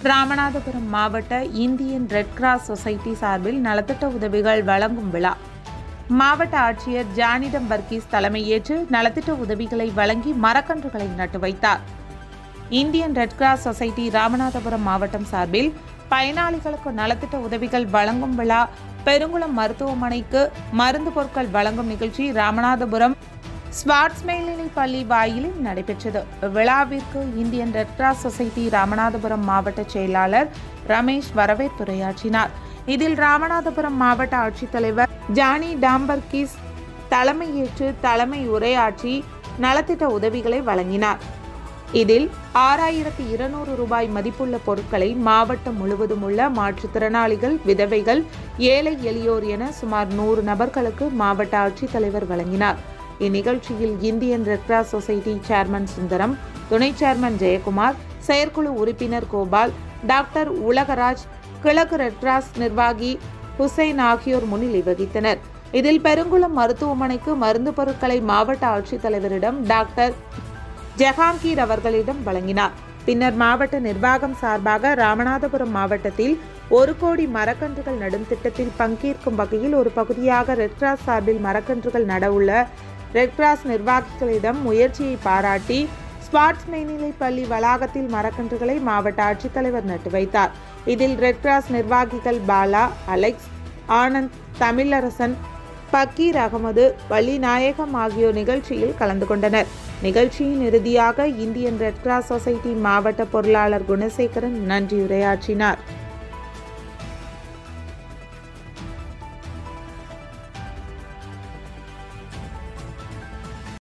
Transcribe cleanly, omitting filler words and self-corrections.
ராமநாதபுரம் மாவட்ட Indian Red Cross society சார்பில் நலத்திட்ட உதவிகள் வழங்கும் விழா. மாவட்ட ஆட்சியர் ஜானிடம் பர்கீஸ் தலைமையேற்று நலத்திட்ட உதவிகளை வழங்கி மரக்கன்றுகளை நட்டு வைத்தார். Indian Red Cross Society Ramanathapuram மாவட்டம் சார்பில் பயனாளிகளுக்கு நலத்திட்ட உதவிகள் வழங்கும் விழா பெருங்குளம் மருத்துவமனைக்கு மருந்து பொருட்கள் வழங்கும் நிகழ்ச்சி ராமநாதபுரம் ஸ்வாட்ஸ் மேல்நிலைப் பள்ளி வாயிலில் நடைபெற்றது. விழாவிற்கு Indian Red Cross Society Ramanathapuram மாவட்ட செயலாளர் ரமேஷ் வரவேற்புரையாற்றினார். இதில் ராமநாதபுரம் மாவட்ட ஆட்சித்தலைவர் ஜானி டாம்பர்கீஸ் தலைமையேற்று தலைமை உரையாற்றி நலத்திட்ட உதவிகளை வழங்கினார். இதில் 6200 ரூபாய் மதிப்புள்ள பொருட்களை மாவட்டம் முழுவதும் உள்ள மாற்றுத்திறனாளிகள், விதவைகள், ஏழை எளியோர் என சுமார் 100 நபர்களுக்கு மாவட்ட ஆட்சித்தலைவர் வழங்கினார். இந்நிகழ்ச்சியில் Indian Red Cross Society chairman Sundaram, துணை சேர்மன் ஜெயக்குமார், செயற்குழு உறுப்பினர் கோபால், டாக்டர் உலகராஜ், கிழக்கு ரெட் கிராஸ் நிர்வாகி ஹுசைன் ஆகியோர் முன்னிலை வகித்தனர். இதில் பெருங்குளம் மருத்துவமனைக்கு மருந்து பொருட்களை மாவட்ட ஆட்சித்தலைவரிடம் டாக்டர் ஜஹாங்கீர் அவர்களிடம் வழங்கினார். பின்னர் மாவட்ட நிர்வாகம் சார்பாக ராமநாதபுரம் மாவட்டத்தில் 1 கோடி மரக்கன்றுகள் நடும் திட்டத்தில் பங்கேற்கும் வகையில் ஒரு பகுதியாக ரெட் கிராஸ் சார்பில் மரக்கன்றுகள் நட உள்ள ரெட் கிராஸ் நிர்வாகிகளிடம் முயற்சியை பாராட்டி ஸ்வாட்ஸ் மேல்நிலைப் பள்ளி வளாகத்தில் மரக்கன்றுகளை மாவட்ட ஆட்சித்தலைவர் நட்டு வைத்தார். இதில் ரெட் கிராஸ் நிர்வாகிகள் பாலா, அலெக்ஸ், ஆனந்த், தமிழரசன், பக்கீர் அகமது, வள்ளிநாயகம் ஆகியோர் நிகழ்ச்சியில் கலந்து கொண்டனர். நிகழ்ச்சியின் இறுதியாக இந்தியன் ரெட் கிராஸ் சொசைட்டி மாவட்ட பொருளாளர் குணசேகரன் நன்றியுரையாற்றினார்.